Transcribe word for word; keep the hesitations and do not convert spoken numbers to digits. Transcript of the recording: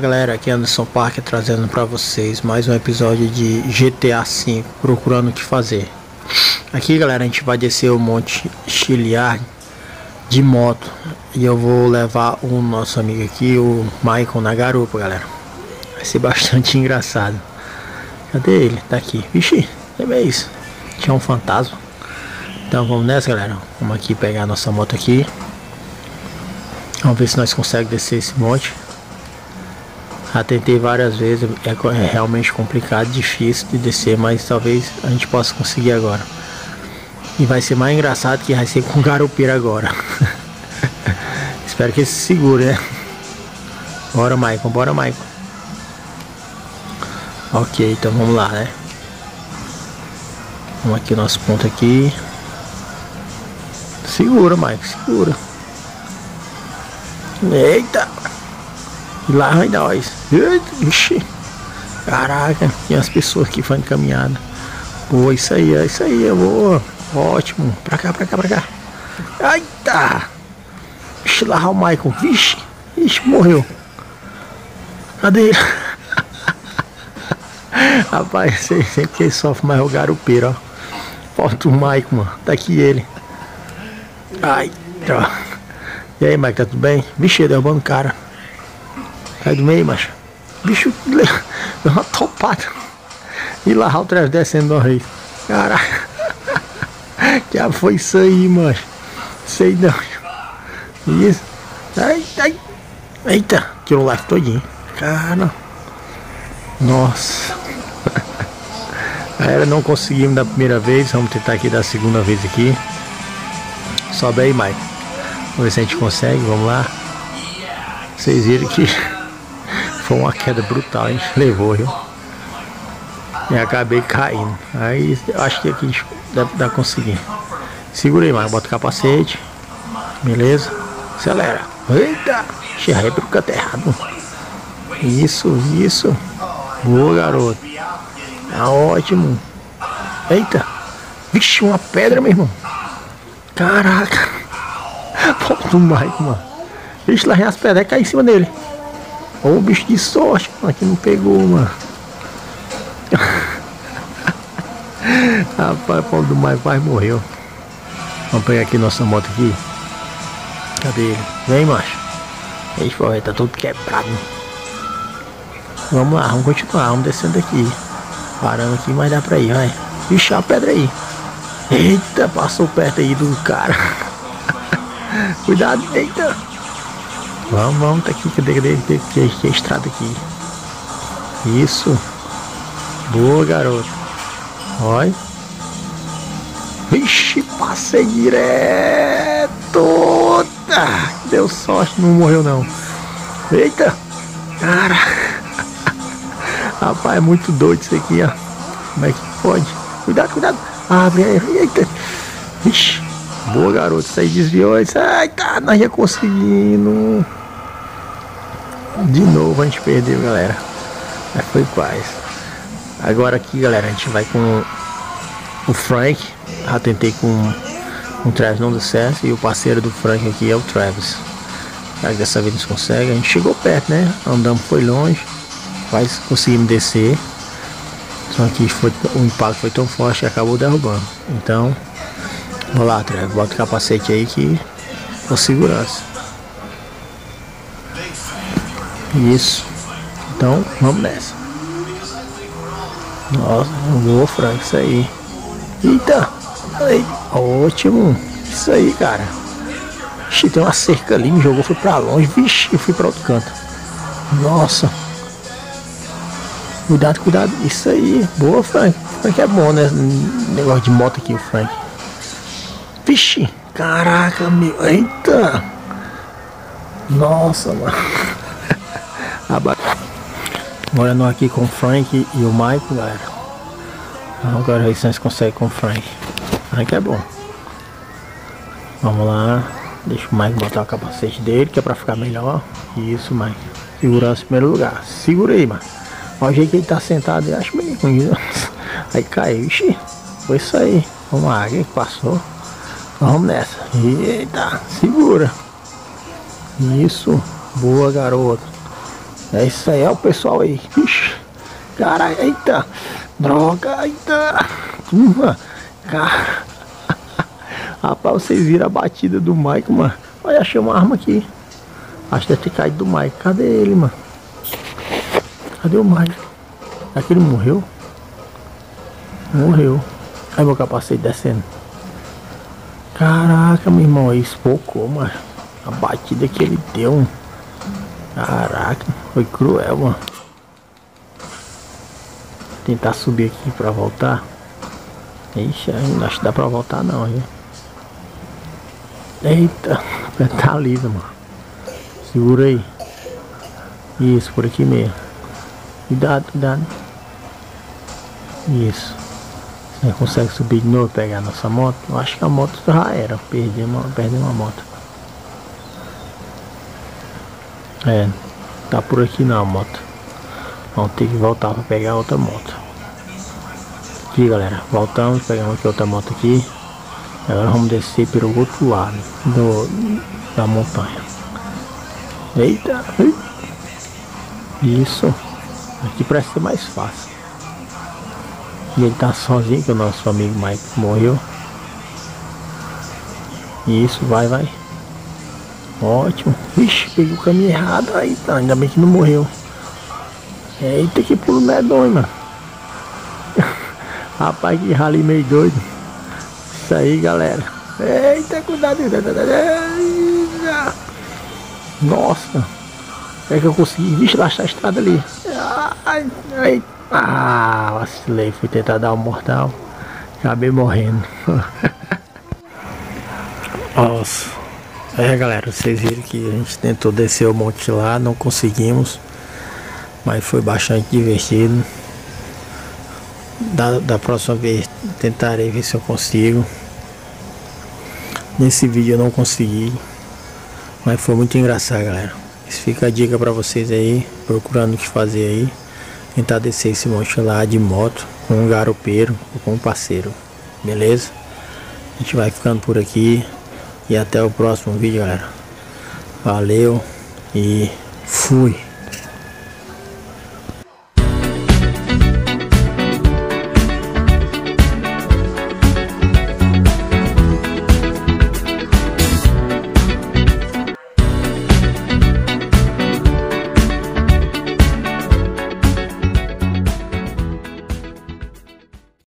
galera, aqui é Anderson Parker trazendo para vocês mais um episódio de G T A cinco, procurando o que fazer. Aqui galera, a gente vai descer o Monte Chiliad de moto e eu vou levar o nosso amigo aqui, o Michael, na garupa, galera. Vai ser bastante engraçado. Cadê ele? Tá aqui. Vixe, é isso. Tinha um fantasma. Então vamos nessa, galera. Vamos aqui pegar a nossa moto aqui. Vamos ver se nós conseguimos descer esse monte. Já tentei várias vezes, é realmente complicado, difícil de descer, mas talvez a gente possa conseguir agora. E vai ser mais engraçado que vai ser com o garupeiro agora. Espero que ele se segure, né? Bora, Michael, bora, Michael. Ok, então vamos lá, né? Vamos aqui, nosso ponto aqui. Segura, Michael, segura. Eita! E lá vai nós. Eita, ixi. Caraca, tem as pessoas aqui fazendo caminhada. Boa, isso aí, é isso aí, boa. Ótimo. Pra cá, pra cá, pra cá. Eita! Ixi, lá o Michael. Vixe, ixi, morreu. Cadê ele? Rapaz, sempre que ele sofre mais o garupeiro, ó. Falta o Michael, mano. Tá aqui ele. Ai, ó. E aí, Mike, tá tudo bem? Vixe, derrubando o cara. Sai do meio, macho. Bicho, deu uma topada. E lá o Travis descendo uma vez. Caraca. Que foi isso aí, macho. Sei não. Isso. Ai, ai. Eita, tirou o life todinho. Cara. Nossa. Galera, não conseguimos da primeira vez. Vamos tentar aqui da segunda vez aqui. Sobe aí, Mike. Vamos ver se a gente consegue, vamos lá. Vocês viram que foi uma queda brutal, a gente levou, viu? E acabei caindo. Aí eu acho que aqui a gente deve dar conseguir. Segura aí, mano, bota o capacete. Beleza? Acelera. Eita! Xerrei pro canto errado. Isso, isso. Boa, garoto. Tá ótimo. Eita! Vixe, uma pedra, meu irmão. Caraca! Ponto Mike, mano. Vixe, lá as pedras caem em cima dele. Ô, bicho de sorte, mano, que não pegou, mano. Rapaz, o pobre do Mike quase morreu. Vamos pegar aqui nossa moto aqui. Cadê ele? Vem, macho. Ixi, pô, tá todo quebrado. Vamos lá, vamos continuar, vamos descendo aqui. Parando aqui, mas dá pra ir, vai. Vixe, a pedra aí. Eita, passou perto aí do cara. Cuidado, eita. Vamos, vamos, tá aqui, cadê, cadê, cadê, cadê, cadê a estrada aqui. Isso. Boa, garoto. Olha. Vixe, passei direto. Ah, deu sorte, não morreu não. Eita. Cara. Rapaz, é muito doido isso aqui, ó. Como é que pode? Cuidado, cuidado. Abre aí, eita. Vixe. Boa, garoto, isso aí desviou, isso aí, tá, nós já conseguimos. De novo a gente perdeu, galera. Mas foi quase. Agora aqui, galera, a gente vai com o Frank. Já tentei com o Travis, não deu certo. E o parceiro do Frank aqui é o Travis. Será que dessa vez a gente consegue? A gente chegou perto, né? Andamos, foi longe. Mas conseguimos descer. Só que foi, o impacto foi tão forte que acabou derrubando. Então... Vamos lá, Travis, bota o capacete aí que com segurança. Isso. Então, vamos nessa. Nossa, boa, Frank, isso aí. Eita, aí, ótimo. Isso aí, cara. Ixi, tem uma cerca ali, me jogou, foi pra longe. Vixe, eu fui pra outro canto. Nossa. Cuidado, cuidado. Isso aí, boa, Frank. Frank é bom, né? Negócio de moto aqui, o Frank. Vixe, caraca, meu, eita. Nossa, mano. Agora nós aqui com o Frank e o Michael, galera. Agora ver se nós conseguimos com o Frank. Frank é bom. Vamos lá. Deixa o Michael botar o capacete dele, que é pra ficar melhor. Isso, Michael. Segurança em primeiro lugar. Segura aí, mano. Olha o jeito que ele tá sentado, eu acho meio ruim. Aí caiu, ixi. Foi isso aí. Vamos lá, quem passou? Vamos nessa. Eita, segura. Isso. Boa, garoto. É isso aí, ó, o pessoal aí. Ixi, caralho, eita. Droga, eita. Turma, cara. Rapaz, vocês viram a batida do Mike, mano. Olha, achei uma arma aqui. Acho que deve ter caído do Mike. Cadê ele, mano? Cadê o Mike? Será que ele morreu? Morreu. Aí meu capacete descendo. Caraca, meu irmão, aí espocou, mano. A batida que ele deu. Caraca, foi cruel, mano. Tentar subir aqui pra voltar. Ixi, não acho que dá pra voltar não, viu? Eita, tá livre, mano. Segura aí. Isso, por aqui mesmo. Cuidado, cuidado. Isso. Você consegue subir de novo e pegar a nossa moto? Eu acho que a moto já era. Perdi uma, perdi uma moto. É, tá por aqui não a moto. Vamos ter que voltar para pegar outra moto. Aqui, galera, voltamos, pegamos aqui outra moto aqui. Agora vamos descer pelo outro lado do, da montanha. Eita! Isso! Aqui parece ser mais fácil. E ele tá sozinho, que o nosso amigo Mike morreu. Isso, vai, vai. Ótimo. Ixi, peguei o caminho errado aí, tá. Ainda bem que não morreu. Eita, que pulo medonho, mano. Rapaz, que rally meio doido. Isso aí, galera. Eita, cuidado. Nossa. É que eu consegui. Vixe, lá está a estrada ali. Ai, ai. Ah, vacilei. Fui tentar dar um mortal. Acabei morrendo. Nossa. É, galera, vocês viram que a gente tentou descer o monte lá, não conseguimos, mas foi bastante divertido. Da, da próxima vez tentarei ver se eu consigo. Nesse vídeo eu não consegui, mas foi muito engraçado, galera. Isso fica a dica pra vocês aí, procurando o que fazer aí. Tentar descer esse monte lá de moto, com um garupeiro ou com um parceiro, beleza? A gente vai ficando por aqui. E até o próximo vídeo, galera. Valeu e fui.